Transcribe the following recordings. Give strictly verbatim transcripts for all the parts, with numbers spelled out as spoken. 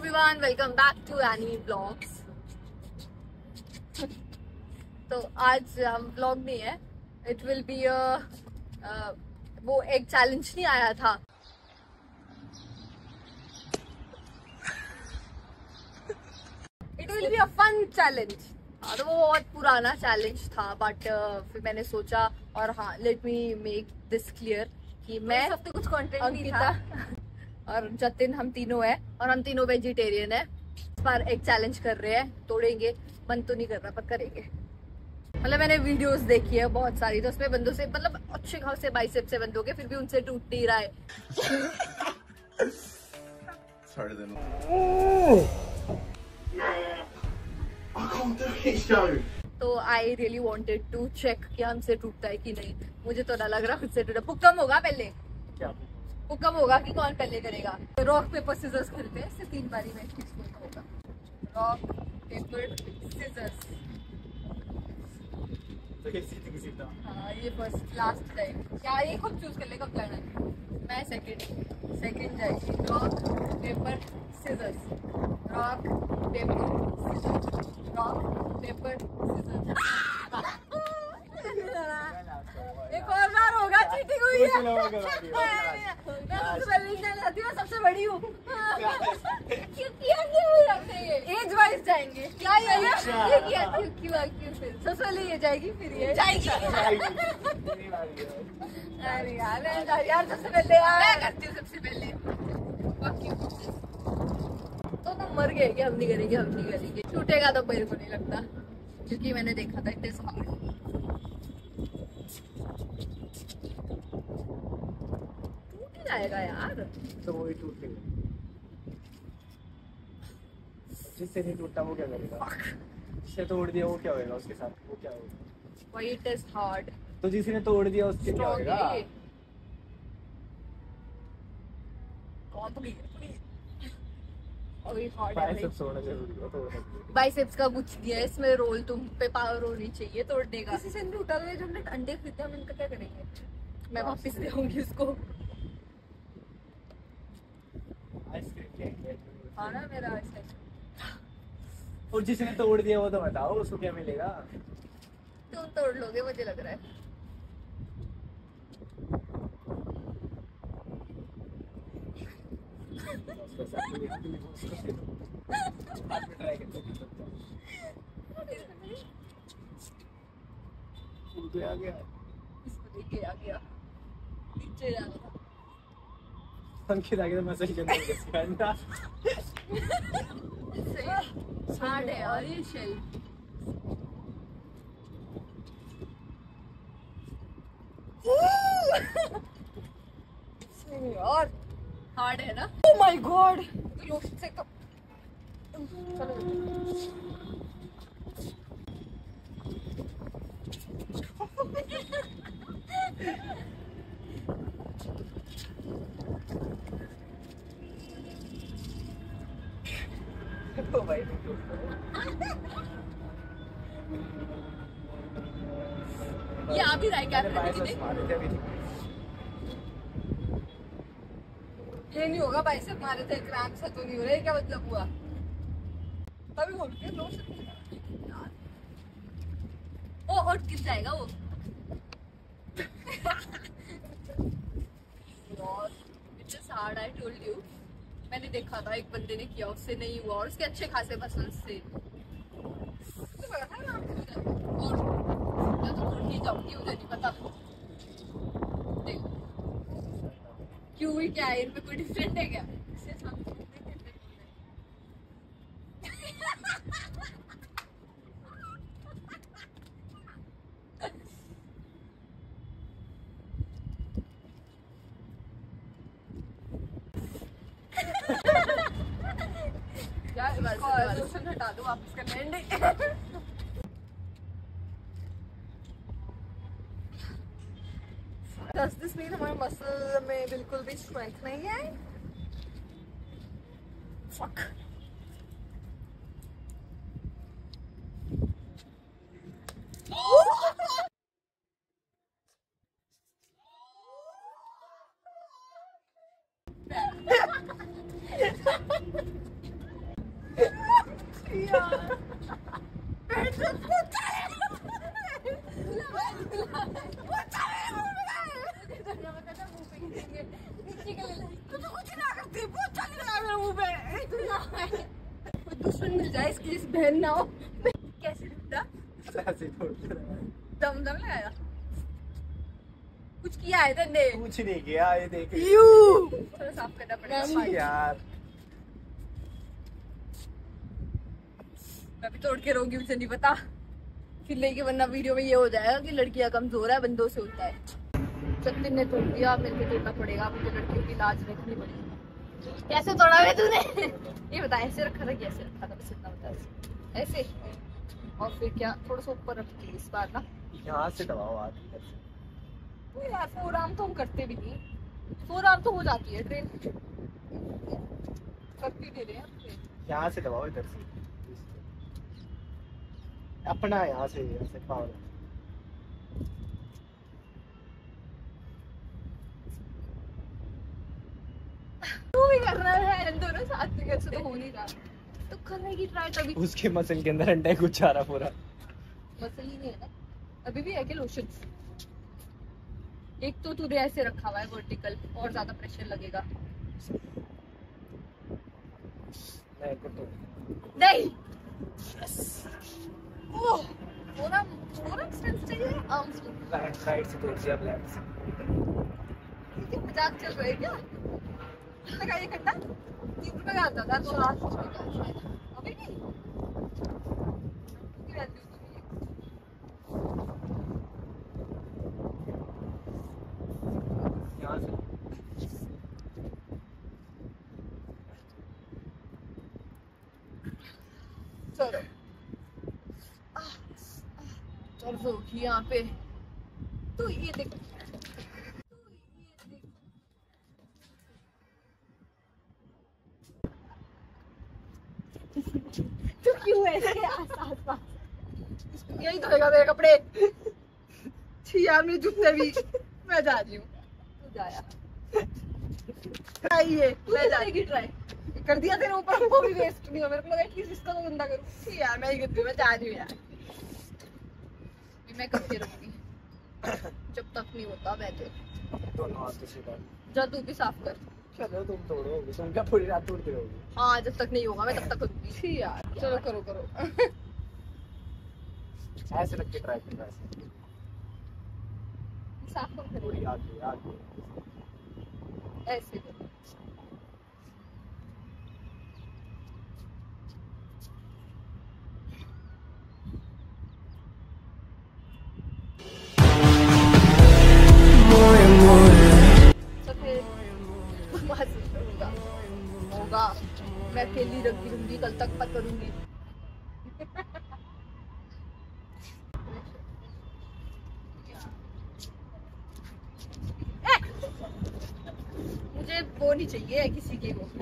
Everyone, welcome back to Annie blogs. तो आज हम ब्लॉग नहीं है, इट विल बी अ वो एक चैलेंज नहीं आया था। It will be a fun challenge. तो वो बहुत पुराना चैलेंज था, बट uh, फिर मैंने सोचा, और हाँ, let me make this clear कि मैं हफ्ते कुछ कंटेंट नहीं अंकिता था और जतिन हम तीनों हैं, और हम तीनों वेजिटेरियन है। इस बार एक चैलेंज कर रहे हैं, तोड़ेंगे। मन तो नहीं कर रहा पर करेंगे। मतलब मैंने वीडियोस देखी है बहुत सारी, तो उसमें बंदों से, मतलब अच्छे खासे बाइसेप से बंदों के, फिर भी उनसे टूट नहीं रहा है। तो I really wanted to check कि हमसे टूटता है कि नहीं। मुझे तो ना लग रहा खुद से टूटा। पुक्कम होगा पहले, क्या पुक्कम होगा कि कौन पहले करेगा। रॉक पेपर सिजर्स खेलते हैं, सिर्फ तीन बारी में किसको होगा। Rock paper scissors. तो किसी किसी का हाँ, ये फर्स्ट लास्ट टाइम। क्या ये खुद चूज कर ले कब जाना है। मैं सेकंड सेकंड जाएगी। Rock paper scissors, rock paper scissors, rock paper scissors. एक और बार होगा, चीटिंग हुई है। मैं सबसे पहले जाने जाती हूँ, सबसे बड़ी हूँ। क्यों किया क्यों हमने ये? एज वाइज जाएंगे क्या ये? ये किया क्यों क्यों क्यों? फिर सबसे पहले ये जाएगी, फिर ये जाएगी। अरे यार यार सबसे पहले यार मैं करती हूँ सबसे पहले। तो तुम मर गए कि हम नहीं करेंगे, हम नहीं करेंगे। टूटेगा तो मेरे को नहीं लगता, क्योंकि मैंने देखा था इतने सारे। टूट ही जाएगा यार। तो वही टूटेगा। जिससे नहीं टूटता वो क्या करेगा? जिसने तोड़ दिया वो क्या होगा उसके साथ? वो क्या होगा? Why it is hard? तो जिसने तोड़ दिया उसके क्या Strong होगा? है ये। कौन तो गई? अभी hard है बाइसेप्स होना जरूरी है, तोड़ सकते हैं। बाइसेप्स का कुछ नहीं है इसमें, रोल तुम पे पावर होनी चाहिए तोड़ने का। किसी से नहीं उठा तो जो हमने अंडे खरीदे हम इनका क्या करेंगे? मैं वापस ले आऊंगी उसको। Ice cream cake. हाँ ना, मेरा ऐसा। और जिसने तोड़ दिया वो तो बताओ उसको क्या मिलेगा? तुम तोड़ लोगे मुझे लग रहा है। आ गया इसको लेके आ गया, नीचे जाना था। अंकित आ गया तो मैं सही करने लगा। हार्ड है और ये शेल। और हार्ड है ना? ओह माय गॉड, लोशन से कब चलो। तो भाई ये आ भी रहा है क्या? बाइसेप्स मारे थे अभी। ये नहीं होगा, बाइसेप मारे थे, क्रैम्प्स तो नहीं हो रहे, क्या मतलब हुआ? तभी बोल के लोशन। ओ और गिर जाएगा वो। It's hard, I told you. मैंने देखा था एक बंदे ने किया, उससे नहीं हुआ, और उसके अच्छे खासे मसल्स थे। तो पता था ना, और मैं तो टूट ही जाऊंगी, मुझे नहीं पता। देख क्यों ही, क्या है इनमें कोई डिफरेंट है क्या? लोशन हटा दो, वापस करना है। Does this mean हमारे मसल में बिल्कुल भी स्ट्रेंथ नहीं है? Fuck. यार दुश्मन मिल जाए इसकी जिस बहन ना हो। कैसे टूटा? ऐसे तोड़ के लगाया। दम दम लगाया। कुछ किया है तेने? कुछ नहीं किया, ये देख यू थोड़ा साफ करना पड़ेगा यार। मैं भी तोड़ के रोगी, मुझे नहीं पता फिर लेके, वरना वीडियो में ये हो जाएगा कि लड़कियां कमजोर है, बंदों से होता है। सत्य ने तोड़ दिया, मेरे को तोड़ना पड़ेगा, मुझे लड़कियों की लाज रखनी पड़ेगी। कैसे तोड़ा है तूने? ये बता, ऐसे रखा था कैसे रखा था? बस इतना बता। ऐसे और फिर क्या थोड़ा सा ऊपर रखती इस बार ना, यहाँ से दबाओ हाथ इधर से। वो यार फोर आर्म तो हम करते भी नहीं, फोर आर्म तो हो जाती है ट्रेन करती दे रहे हैं। यहाँ से दबाओ इधर से अपना, यहाँ से ऐसे पावर। तू भी कर रहा है, दोनों साथ में कैसे तो हो नहीं रहा, तो करने की ट्राई तभी। उसके मसल के अंदर अंडा कुछ आ रहा पूरा। मसल ही नहीं है ना, अभी भी है क्या लोशन? एक तो तूने ऐसे रखा हुआ है वर्टिकल, और ज्यादा प्रेशर लगेगा। नहीं को तो नहीं ओह थोड़ा थोड़ा स्ट्रेंथ चाहिए आर्म्स को। राइट साइड से तोड़ दिया, लेफ्ट से। ये मजाक चल रहा है क्या? लगा ये कट्टा तीन रुपए का आता था, तो लास्ट रुपए का शायद अभी नहीं की वैल्यू यहाँ से चलो चलो यहाँ पे तो ये देख, तो क्यों ऐसे आस पास यही धोएगा मेरे कपड़े? छी यार मेरे जूते भी। मैं जा रही हूँ, तू जाया आइए, मैं जा रही ट्राई कर दिया तेरे ऊपर, वो भी वेस्ट नहीं हो। मेरे को लगा एटलीस्ट इसका तो गंदा करूँ। छी यार मैं ही करती हूँ, मैं जा रही हूँ यार, मैं करके रखूंगी जब तक नहीं होता। मैं तो दोनों हाथ से सीधा। जा तू भी साफ कर। चलो तुम तोड़ोगे, तुम क्या पूरी रात तोड़ते रहोगे? हाँ जब तक नहीं होगा मैं तब तक करूंगी। छी यार चलो करो करो ऐसे रख के ट्राई करना, ऐसे साफ कर थोड़ी आगे आगे। ऐसे करो। होगा होगा मैं अकेली रखती रहूंगी, कल तक पक करूंगी। मुझे वो नहीं चाहिए किसी के वो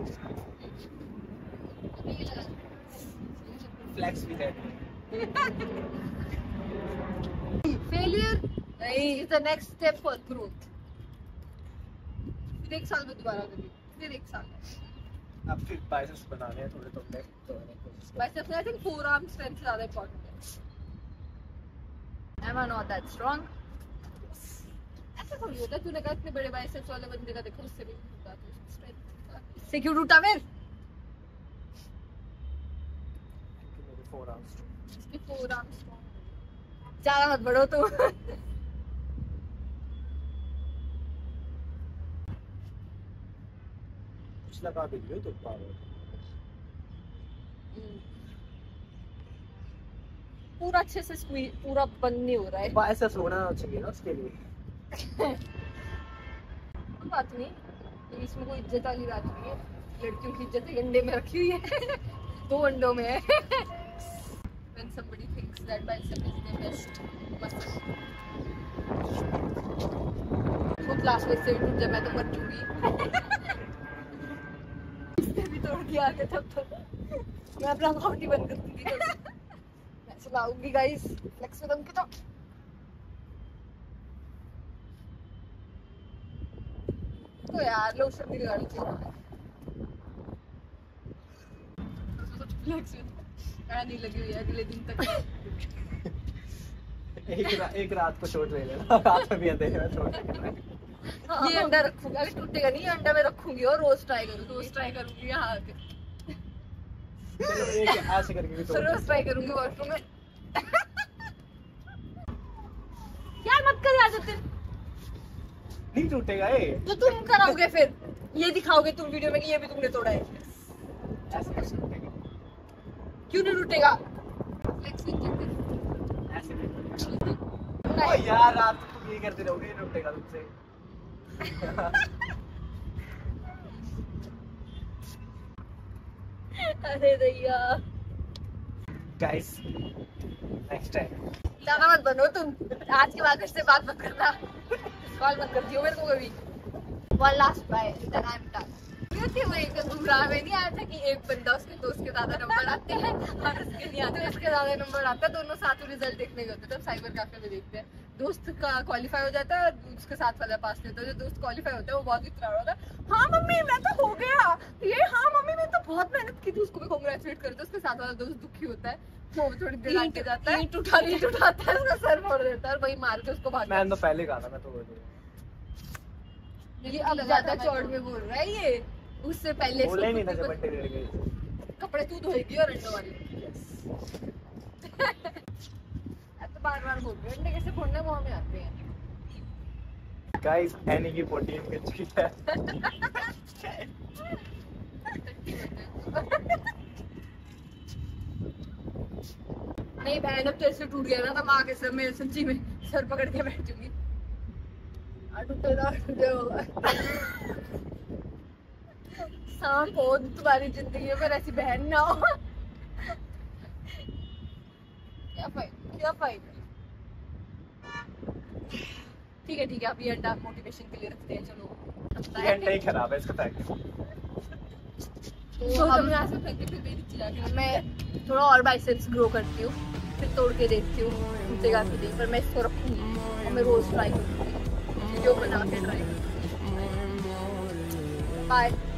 फ्लैक्स भी है। फेलियर नहीं, is the next step for growth. फिर एक साल में दोबारा कभी, फिर एक साल में अब फिर बाइसेप्स बनाने हैं थोड़े, तो लेग तोड़ने की कोशिश करो। Biceps I think forearm strength ज्यादा इंपॉर्टेंट है। Am I not that strong? ऐसा थोड़ी होता है, तूने कहा इतने बड़े बाइसेप्स वाले बंदे का देखो, उससे भी टूटा तो स्ट्रेंथ से क्यों टूटा फिर? मेरे फोर आर्म्स इसके फोर आर्म स्ट्रांग। ज्यादा मत बढ़ो तो कुछ लगा भी लियो तो पावर। पूरा अच्छे से स्क्वीज पूरा बंद नहीं हो रहा है। बाइसेप्स होना चाहिए ना उसके लिए। कोई बात नहीं, इसमें कोई इज्जत वाली बात नहीं है। लड़कियों की इज्जत एक अंडे में रखी हुई है दो अंडों में है। When somebody thinks that bicep is the best muscle, तो क्लास में से भी टूट जाए मैं तो मर चुकी। इसने भी तोड़ दिया आगे, तब तक मैं अपना अकाउंट ही बंद कर दूंगी। मैं चलाऊंगी गाइस फ्लेक्स में दम के तो। तो यार लोशन भी गाड़ी चला फ्लेक्स में नहीं लगी हुई है अगले दिन तक। एक रा, एक रात को शॉट ले लेना, रात में भी अंधेरे में शॉट लेना। हाँ, ये अंडा रखूंगी, अगर टूटेगा नहीं अंडा मैं रखूंगी और रोज ट्राई करूंगी, रोज ट्राई करूंगी यहाँ आके। चलो एक ऐसे करके भी तोड़ रोज ट्राई करूंगी वॉशरूम में। यार मत कर यार जतिन, नहीं टूटेगा ये। तो तुम कराओगे फिर, ये दिखाओगे तुम वीडियो में कि ये भी तुमने तोड़ा है। ऐसे कैसे टूटेगा? क्यों नहीं टूटेगा? ऐसे नहीं। ओ यार रात को तुम ये करते रहोगे, ये टूटेगा तुमसे। अरे दैया गाइस नेक्स्ट टाइम ज्यादा मत बनो तुम, आज के बाद इससे बात मत करना, कॉल मत कर दियो मेरे को कभी। One last bye then I am done. वो एक गुमराह में नहीं आया था कि एक बंदा उसके दोस्त के ज्यादा नंबर आते हैं और उसके नहीं आते, उसके ज्यादा नंबर आता है, दोनों साथ रिजल्ट देखने गए होते हैं। साइबर कैफे में देखते हैं, दोस्त का क्वालिफाई हो जाता है और उसके साथ वाला पास नहीं होता। जो दोस्त क्वालिफाई होता है वो बहुत इतना होता है, हाँ मम्मी मैं तो हो गया ये, हाँ मम्मी मैं तो बहुत मेहनत की थी, उसको भी कांग्रेचुलेट करते हैं। उसके साथ वाला दोस्त दुखी होता है, वो थोड़ी देर आगे जाता है, ईंट उठा ईंट उठाता है, उसका सर फोड़ देता है और वही मार के उसको भाग। मैंने तो पहले कहा था, मैं तो बोल ये अब ज्यादा चौड़ में बोल रहा है ये, उससे पहले बोले नहीं था जब बट्टे गिर गए। कपड़े तू धोएगी और अंडों वाले। तो बार बार बोल रहे अंडे कैसे फोड़ने वो हमें आते हैं। गाइस एनी की प्रोटीन मिल चुकी है। नहीं बहन अब तो ऐसे टूट गया ना, तब आगे से मैं सच्ची में सर पकड़ के बैठ जाऊंगी। सांप हो तुम्हारी जिंदगी में, पर ऐसी बहन ना हो। क्या फायदा, क्या फायदा। ठीक है ठीक है, अभी अंडा मोटिवेशन के लिए रखते हैं। चलो ये अंडा ही खराब है, इसका पैक। तो अब मैं ऐसे फेंक के फिर मेरी चिल्ला के मैं थोड़ा और बाइसेप्स ग्रो करती हूँ, फिर तोड़ के देखती हूँ टूटेगा कि नहीं, पर मैं इसको रखूंगी और मैं रोज ट्राई करूंगी, वीडियो बना के ट्राई करूंगी। बाय।